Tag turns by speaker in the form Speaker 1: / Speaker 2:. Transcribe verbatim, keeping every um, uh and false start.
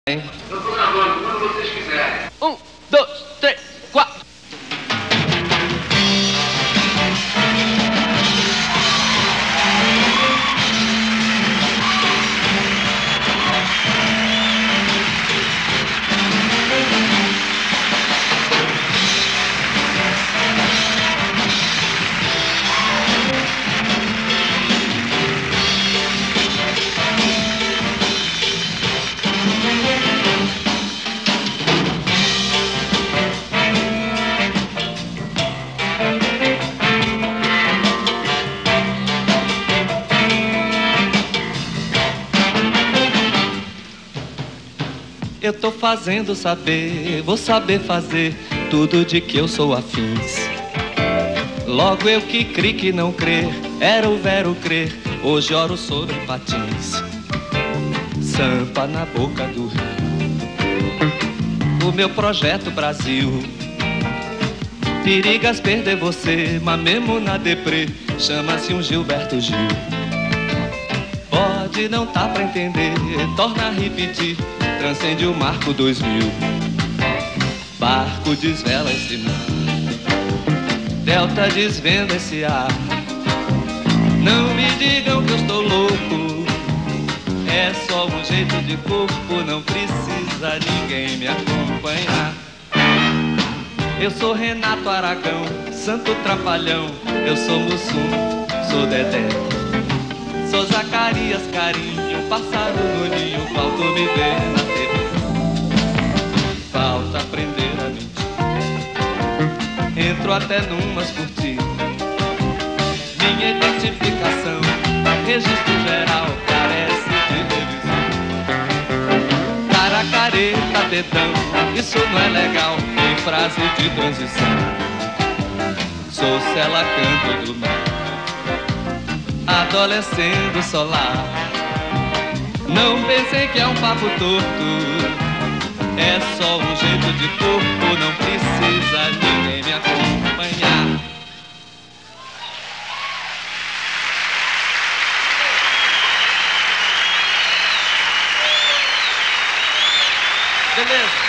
Speaker 1: Hein?
Speaker 2: Eu tô gravando, quando vocês quiserem.
Speaker 1: Um, dois, três, quatro. Eu tô fazendo saber, vou saber fazer tudo de que eu sou afins. Logo eu que cri que não crer, era o vero crer, hoje oro sobre patins. Sampa na boca do rio, o meu projeto Brasil. Perigas perder você, mas mesmo na deprê, chama-se um Gilberto Gil. Pode não tá pra entender, torna a repetir, transcende o marco dois mil. Barco desvela esse mar, delta desvenda esse ar. Não me digam que eu estou louco, é só um jeito de corpo, não precisa ninguém me acompanhar. Eu sou Renato Aragão, santo trapalhão, eu sou Mussum, sou Dedé. Sou Zacarias Carinho, pássaro no ninho, falta me ver na T V. Falta aprender a mentir, entro até numas curtidas. Minha identificação, registro geral, carece de revisão. Cara, careta, dedão, isso não é legal, em frase de transição. Sou Cela Canto do Mar, adolescendo solar. Não pensei que é um papo torto, é só um jeito de corpo, não precisa ninguém me acompanhar. Beleza.